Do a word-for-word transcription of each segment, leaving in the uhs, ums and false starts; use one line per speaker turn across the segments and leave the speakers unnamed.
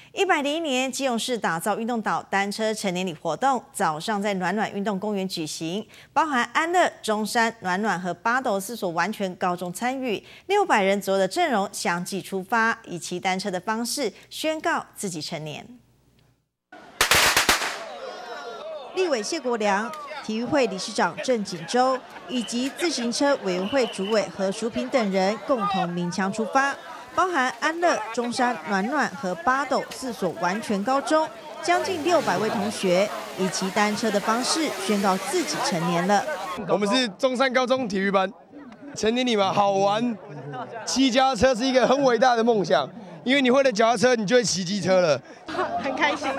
一百零一年，基隆市打造运动岛单车成年礼活动，早上在暖暖运动公园举行，包含安乐、中山、暖暖和八斗四所完全高中参与，六百人左右的阵容相继出发，以骑单车的方式宣告自己成年。立委谢国良、体育会理事长郑锦洲以及自行车委员会主委何淑萍等人共同鸣枪出发。 包含安乐、中山、暖暖和八斗四所完全高中，将近六百位同学以骑单车的方式宣告自己成年了。
我们是中山高中体育班，成年礼嘛，好玩。骑脚踏车是一个很伟大的梦想，因为你会了脚踏车，你就会骑机车了。
很开心，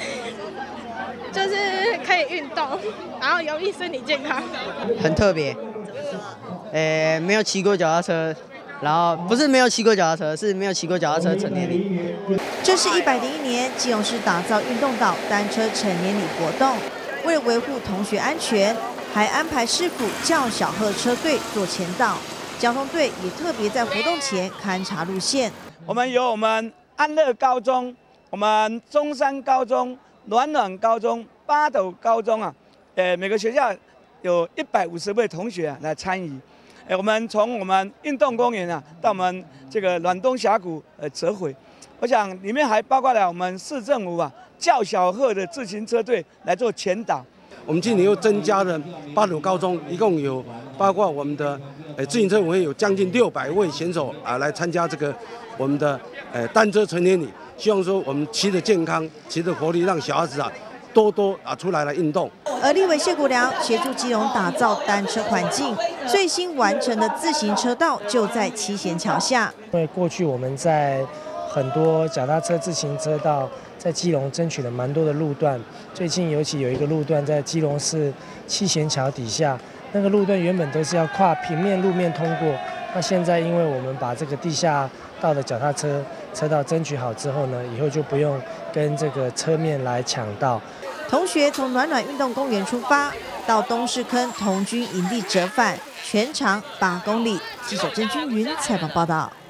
就是可以运动，然后有益身体健康。
很特别，呃，没有骑过脚踏车。 然后不是没有骑过脚踏车，是没有骑过脚踏车成年礼。
这是一百零一年基隆市打造运动岛单车成年礼活动，为了维护同学安全，还安排师傅叫小贺车队做前导，交通队也特别在活动前勘察路线。
我们有我们安乐高中、我们中山高中、暖暖高中、八斗高中啊，呃，每个学校有一百五十位同学啊来参与。 哎，我们从我们运动公园啊，到我们这个暖东峡谷呃折回，我想里面还包括了我们市政府啊叫小贺的自行车队来做前导。
我们今年又增加了八斗高中，一共有包括我们的呃自行车委员有将近六百位选手啊来参加这个我们的呃单车成年礼，希望说我们骑得健康，骑得活力，让小孩子啊多多啊出来来运动。
而立委谢国良协助基隆打造单车环境，最新完成的自行车道就在七贤桥下。
因为过去我们在很多脚踏车、自行车道在基隆争取了蛮多的路段，最近尤其有一个路段在基隆市七贤桥底下，那个路段原本都是要跨平面路面通过，那现在因为我们把这个地下道的脚踏车车道争取好之后呢，以后就不用跟这个车面来抢道。
同学从暖暖运动公园出发，到东势坑童军营地折返，全长八公里。记者郑君云采访报道。